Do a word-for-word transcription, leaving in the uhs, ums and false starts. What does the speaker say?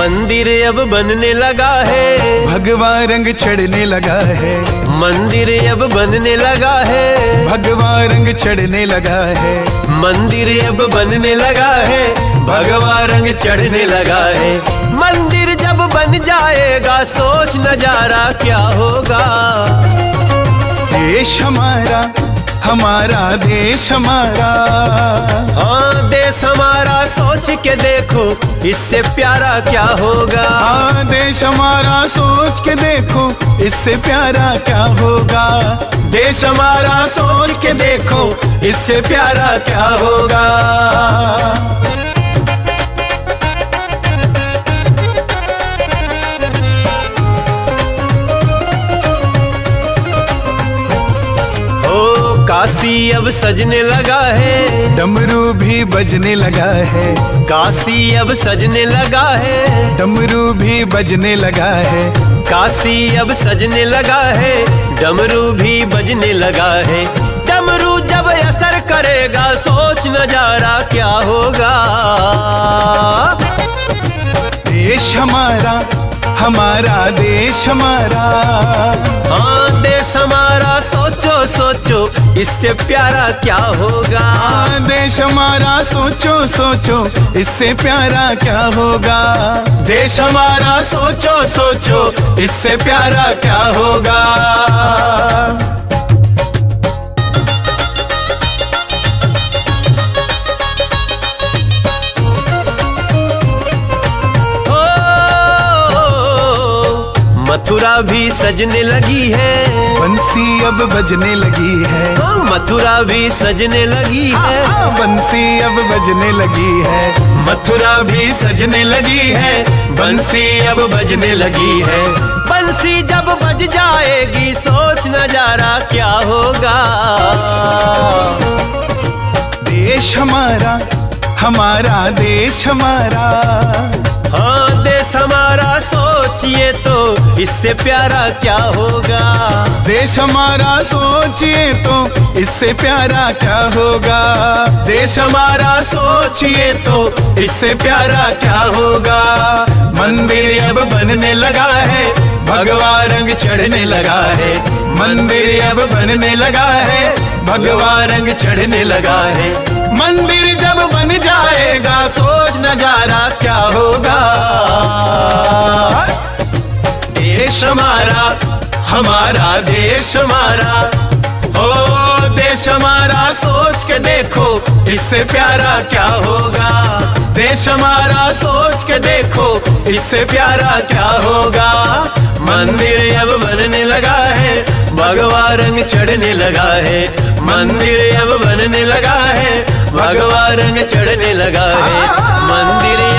मंदिर अब बनने लगा है, भगवा रंग चढ़ने लगा है। मंदिर अब बनने लगा है, भगवा रंग चढ़ने लगा है। मंदिर अब बनने लगा है, भगवा रंग चढ़ने लगा है। मंदिर जब बन जाएगा सोच नजारा क्या होगा। देश हमारा, हमारा देश हमारा। हाँ देश हमारा सोच के देखो इससे प्यारा क्या होगा। हाँ देश हमारा सोच के देखो इससे प्यारा क्या होगा। देश हमारा सोच के देखो इससे प्यारा क्या होगा। काशी अब सजने लगा है, डमरू भी बजने लगा है। काशी अब सजने लगा है, डमरू भी बजने लगा है। काशी अब सजने लगा है, डमरू भी बजने लगा है। डमरू जब असर करेगा सोच नजारा क्या होगा। देश हमारा, हमारा देश हमारा। हाँ देश हमारा सोचो सोचो इससे प्यारा क्या होगा। हाँ देश हमारा सोचो सोचो इससे प्यारा क्या होगा। देश हमारा सोचो सोचो इससे प्यारा क्या होगा। मथुरा भी सजने लगी है, बंसी अब बजने लगी है। मथुरा भी सजने लगी है, बंसी अब बजने लगी है। मथुरा भी सजने लगी है, बंसी अब बजने लगी है। बंसी जब बज जाएगी सोच नजारा क्या होगा। देश हमारा, हमारा देश हमारा। हाँ देश हमारा सोचिए तो इससे प्यारा क्या होगा। देश हमारा सोचिए तो इससे प्यारा क्या होगा। देश हमारा सोचिए तो इससे प्यारा क्या होगा। मंदिर अब बनने लगा है, भगवा रंग चढ़ने लगा है। मंदिर अब बनने लगा है, भगवा रंग चढ़ने लगा है। मंदिर जब बन जाएगा सोच नजारा क्या होगा। देश हमारा, हमारा देश हमारा। हो देश हमारा सोच के देखो इससे प्यारा क्या होगा। देश हमारा सोच के देखो इससे प्यारा क्या होगा। मंदिर अब बनने लगा है, भगवा रंग चढ़ने लगा है। मंदिर अब बनने लगा है, भगवा रंग चढ़ने लगा है। मंदिर